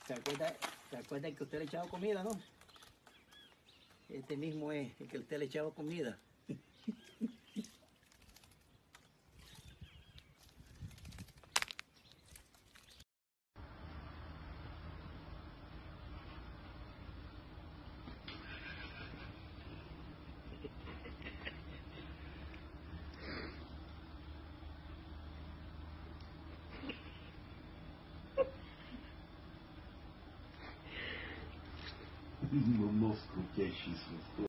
¿Se acuerda que usted le echaba comida, no? Este mismo es el que usted le echaba comida. Нос крутящийся.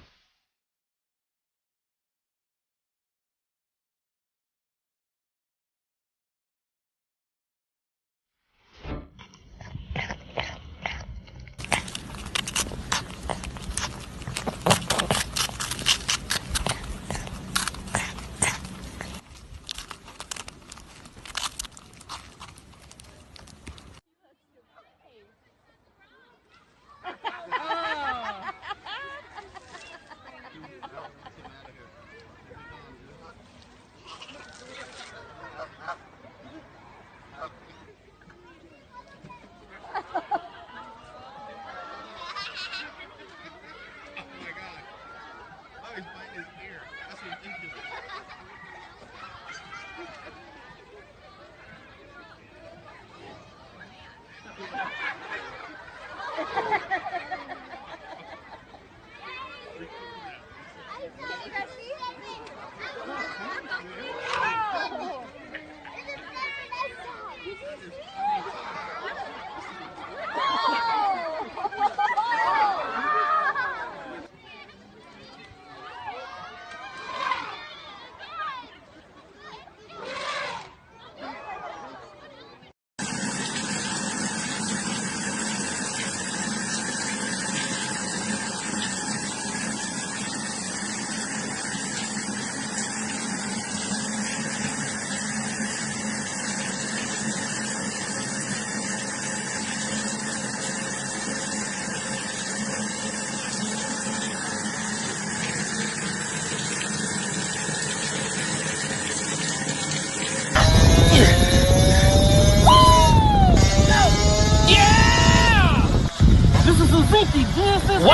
Wow!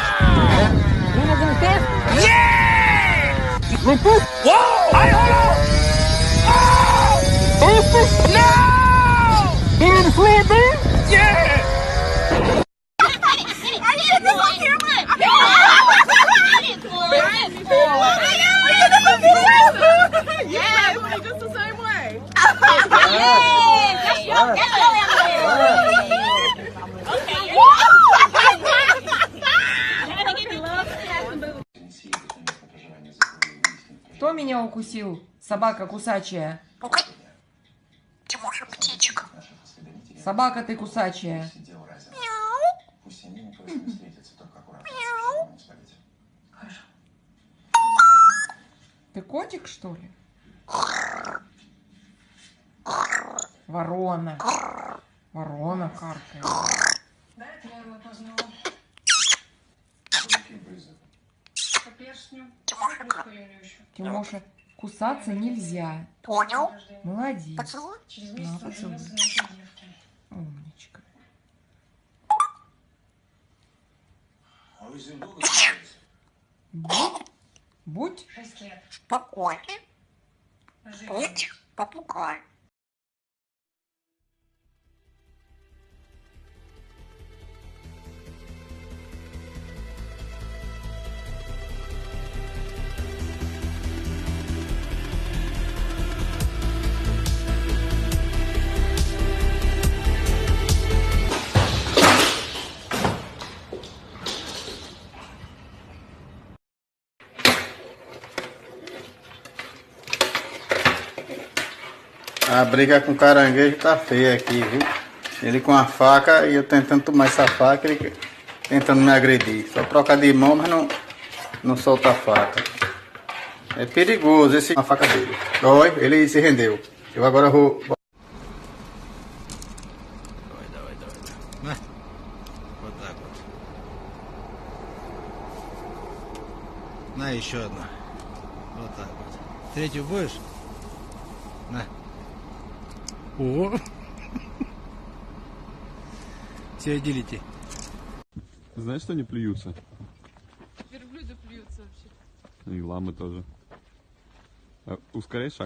You wanna do this? Yeah! Repeat. Whoa! Hey, hold on! Oh! No! You in the sled, man? Yeah! I need this on camera! I didn't fall. I didn't fall. Oh my God! I did this on camera! Yes! Just the same way. Yes! That's your Okay. Кто меня укусил? Собака кусачая. Тимоша, птичка. Собака ты кусачая. Ты котик, что ли? Ворона. Ворона каркает. Тимоша, кусаться нельзя. Понял? Молодец. Поцелуй? На, поцелуй. Умничка. Будь. Спокойный. Будь попугай. A briga com o caranguejo tá feia aqui, viu? Ele com a faca e eu tentando tomar essa faca, ele tentando me agredir. Só troca de mão, mas não solta a faca. É perigoso a faca dele. Olha, ele se rendeu. Eu agora vou... Давай. На. Вот так вот. На, еще одна. Вот так вот. Третью будешь? На. О! Все делите. Знаешь, что они плюются? Верблюды плюются вообще. И ламы тоже. Ускоряй шаг.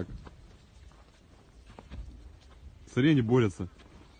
Смотри, они борются.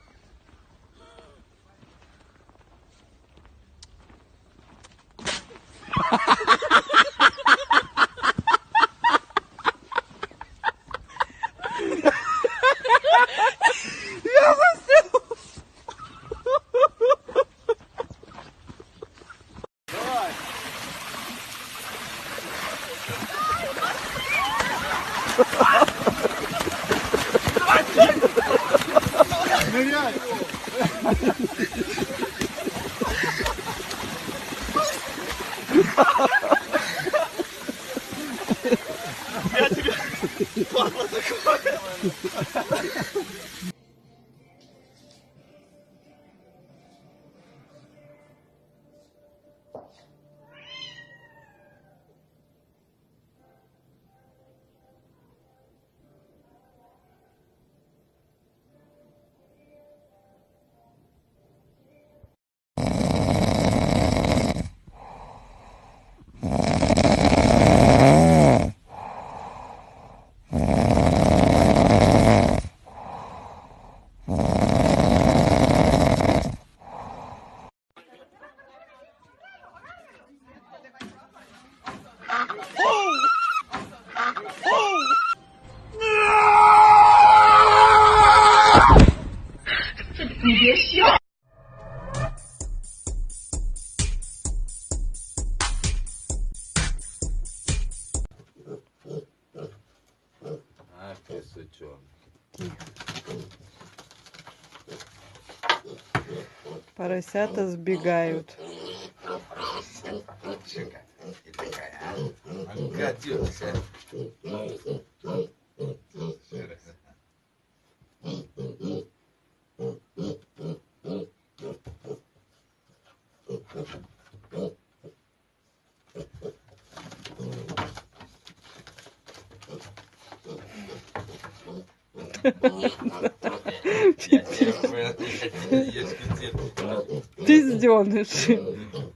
Поросята сбегают. Пизденыш.